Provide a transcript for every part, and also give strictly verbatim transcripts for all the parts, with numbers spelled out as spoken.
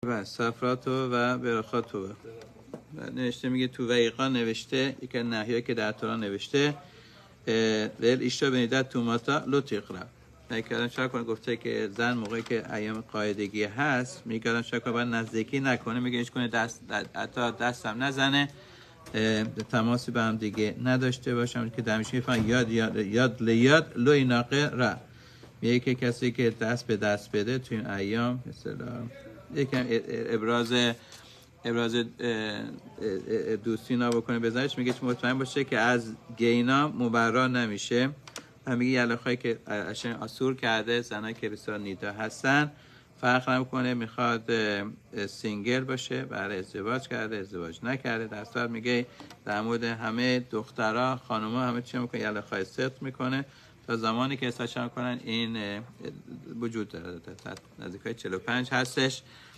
و سفراتو و برخاتو نوشته میگه تو ویقا نوشته یک نحیه که در توران نوشته ول ایشتا بنیدت تو ماتا لطیق را میکردم شاید کنه گفته که زن موقعی که ایام قاعدگی هست میکردم شاید کنه باید نزدیکی نکنه میگه ایش کنه دست حتی دستم نزنه تماسی به هم دیگه نداشته باشم که دمیشه میفهم یاد یاد یاد لیاد لوی ناقه را میگه که کسی که دست به دست بده تو این ایام مثلا یکم ابراز ابراز دوستی نا بکنه بزنش میگه چه مطمئن باشه که از گینا مبرا نمیشه و میگه یلخایی که اشن آسور کرده زنایی که بسیار نیدا هستن فرق نمیکنه میخواد سینگل باشه برای ازدواج کرده ازدواج نکرده در صورت میگه در مورد همه دخترها خانوما همه چی میکنه یلخای صدق میکنه تا زمانی که استشار کنن این وجود داره نزدیکای چهل و پنج هستش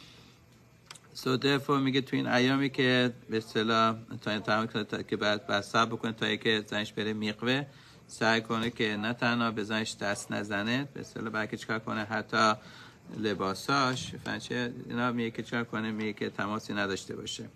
سو دفعه میگه تو این ایامی که به اصطلاح تا تمام که بعد بعد صبر بکنه تا که زنش بره میقوه سعی کنه که نه تنها به زنش دست نزنه به اصطلاح بلکه چیکار کنه حتی لباساش فنچه اینا میگه که چیکار کنه میگه که تماسی نداشته باشه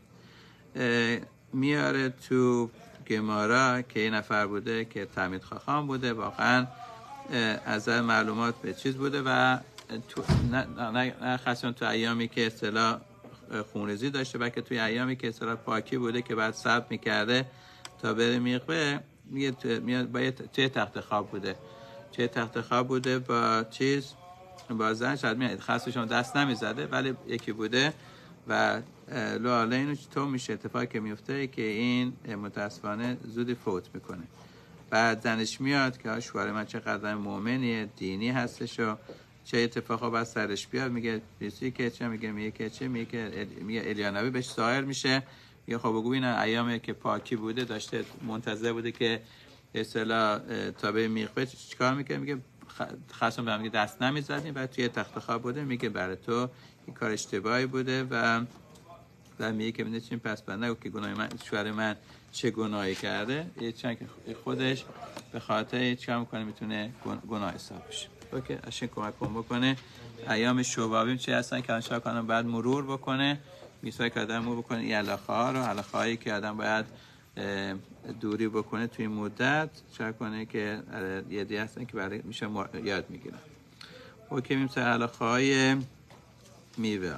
میاره تو گمارا که این نفر بوده که تلمید خاخام بوده واقعا از معلومات به چیز بوده و تو نه نه خاصن تو ایامی که اصطلاح خونریزی داشته بلکه توی ایامی که اصطلاح پاکی بوده که بعد صبر میکرده تا بره میقوه میگه باید چه تخت خواب بوده چه تخت خواب بوده با چیز با زن شاید میاد خاصشون دست نمیزده ولی یکی بوده و لاله اینو تو میشه اتفاقی که میفته که این متاسفانه زودی فوت میکنه بعد زنش میاد که شوهر من چقدر مؤمنیه دینی هستش و چه اتفاقا بعد سرش بیاد میگه بیسی که چه میگه میگه که چه میگه میگه الیانوی بهش ظاهر میشه میگه خب بگو این ایامی که پاکی بوده داشته منتظر بوده که اصطلاح تا به میقوه چیکار میکنه میگه خاصم به هم میگه دست نمیزدیم و توی تخت خواب بوده میگه برای تو این کار اشتباهی بوده و و میگه که میگه چین پس بنده که گناه من شوهر من چه گناهی کرده یه چند که خودش به خاطر چیکار میکنه میتونه گناه حساب بشه اوکی اشین کمک کن بکنه ایام شوبابیم چه هستن که انشاء کنم بعد مرور بکنه میسای که آدم مرور بکنه این علاقه ها رو علاقه هایی که آدم باید دوری بکنه توی مدت چه کنه که یه دی هستن که برای میشه یاد میگیرن اوکی میشه علاقه های میوه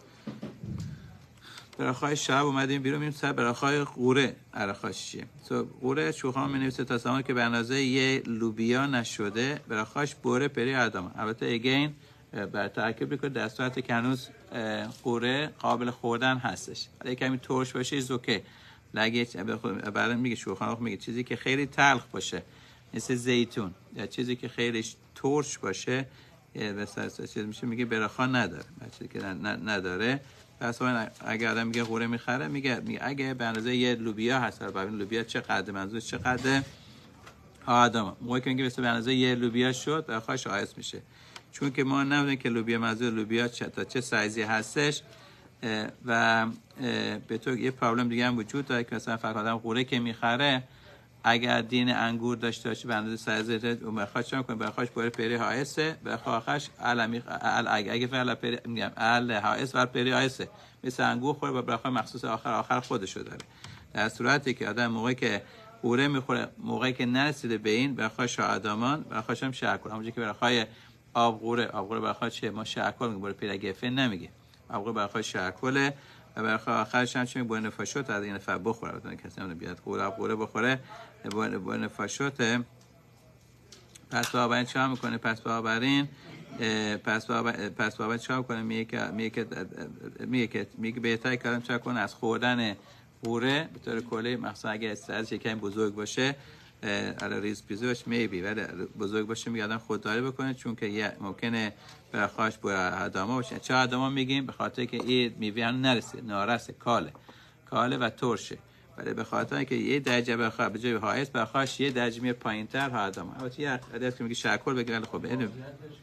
براخای شب اومدیم بیرون میریم سر براخای قوره علاقاش چیه so, قوره شوخان می نویسه تا زمانی که به اندازه یه لوبیا نشده براخاش بوره پری آدم البته اگین بر ترکیب بکنه در صورت که هنوز قوره قابل خوردن هستش ولی کمی ترش باشه زوکه لگه برای میگه شوخان میگه چیزی که خیلی تلخ باشه مثل زیتون یا چیزی که خیلی ترش باشه مثلا چیز میشه میگه براخا نداره چیزی که نداره پس اگه آدم میگه قوره میخره میگه, میگه اگه به اندازه یه لوبیا هست ببین لوبیا چقدر منظور چقدر آدم موقعی که میگه به اندازه یه لوبیا شد براخا شایست میشه چون که ما نمیدونیم که لوبیا منظور لوبیا چه تا چه سایزی هستش و به تو یه پرابلم دیگه هم وجود داره که مثلا فقط آدم قوره که میخره اگر دین انگور داشته باشه به اندازه سایز اون بخواش چه میکنه بخواش باره پری هایسه بخواش علمی اگه فعلا پری میگم ال هایس و پری هایسه مثل انگور خوره و بخوای مخصوص آخر آخر خودشو داره در صورتی که آدم موقعی که قوره میخوره موقعی که نرسیده به این بخواش آدمان بخواش هم شرکل همونجوری که بخوای آب قوره آب قوره بخواش چه ما شرکل میگه باره پری گفه نمیگه آب قوره بخواش شرکله و برای آخرش هم چون بوین فاشوت از این نفر بخوره بتونه کسی نمیده بیاد قوره قوره بخوره بوین فاشوت پس بابا چه میکنه پس بابا این پس بابا پس بابا چه میکنه میگه که میگه که میگه که میگه بهتره کارم چه کنه از خوردن قوره به طور کلی مثلا اگه استرس یکم بزرگ باشه علی ریز پیزه باشه میبی ولی بزرگ باشه میگه آدم خودداری بکنه چون که یه ممکنه برخاش با آدما باشه چه آدما میگیم به خاطر که این میوه هم نرسید نارسه کاله کاله و ترشه ولی به خاطر که یه درجه بخواد به جای هایست برخاش یه درجه می پایینتر ها آدم البته یه عدد که میگه شکل بگیره ولی خب اینو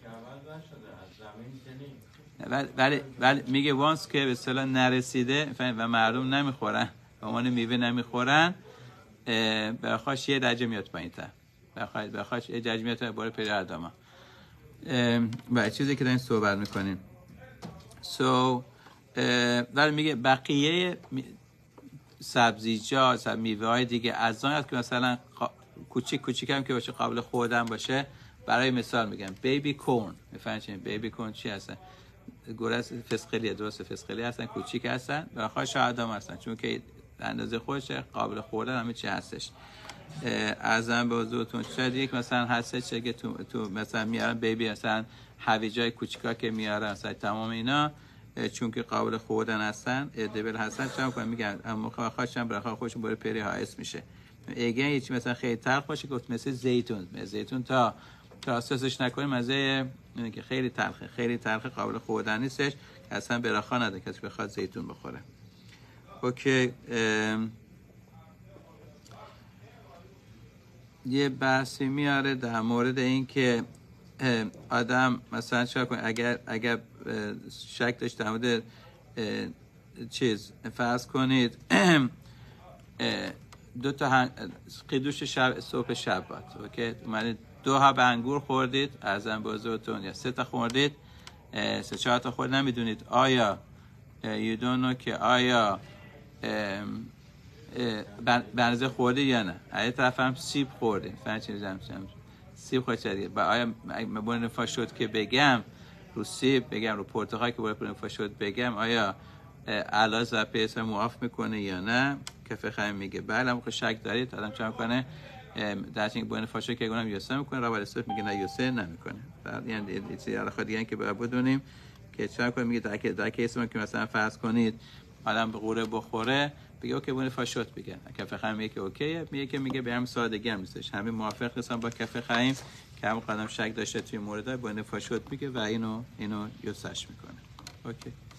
ولی ولی ولی میگه وانس که به اصطلاح نرسیده و مردم نمیخورن به عنوان میوه نمیخورن برخاش یه درجه میاد پایینتر برخاش برخاش یه درجه میاد بالا پری آدما و چیزی که دارین صحبت میکنین سو ولی میگه بقیه سبزیجات و میوه های دیگه از آن که مثلا کوچیک کوچیک هم که باشه قابل خوردن باشه، برای مثال میگم بیبی کورن، میفهمید چی بیبی کورن چی هستن؟ گورس فسقلی، درست فسقلی هستن، کوچیک هستن و خواهش آدم هستن، چون که اندازه خودش قابل خوردن همه چی هستش. ارزم به حضورتون شاید یک مثلا هستش که تو, تو مثلا میارن بیبی مثلا هویجای کوچیکا که میارن مثلا تمام اینا چون که قابل خوردن هستن ادبل هستن چون کنم میگن اما خواهشم برای خودشون باره پری ها اسم میشه. اگه یه چیزی مثلا خیلی تلخ باشه گفت مثل زیتون، مثل زیتون تا تا اساسش نکنیم مزه اینه که خیلی تلخه، خیلی تلخه، قابل خوردن نیستش، اصلا براخا نداره کسی بخواد زیتون بخوره. اوکی. یه بحثی میاره در مورد این که آدم مثلا چرا کنه اگر اگر شک داشت در مورد چیز فرض کنید دو تا قیدوش شب صبح شبات، اوکی، من دو ها به انگور خوردید ارزم به حضورتون یا سه تا خوردید، سه چهار تا خورد، نمیدونید آیا you don't know که آیا بنزه خورده یا نه. از طرف هم سیب خورده، فهمید چی میگم؟ سیب خورده و آیا با نفا شد که بگم رو سیب، بگم رو پرتقال که با نفا شد بگم آیا علاج و پیسر معاف میکنه یا نه؟ که فقط میگه بله. هم که شک دارید آدم چه میکنه در این با نفا شد که گونم یوسه میکنه، راه ولی میگه نه یوسه نمیکنه. بعد یعنی این چیزی علاقه دیگه که باید بدونیم که چه کنه. میگه در در کیس ما که مثلا فرض کنید آدم به قوره بخوره بگه اوکی بونه فاشوت بگه کافه خیم میگه که اوکیه، میگه که میگه به هم سادگی هم نیستش، همین موافق هستم با کافه خیم که هم خودم شک داشته توی موردای بونه فاشوت میگه و اینو اینو یوسش میکنه. اوکی.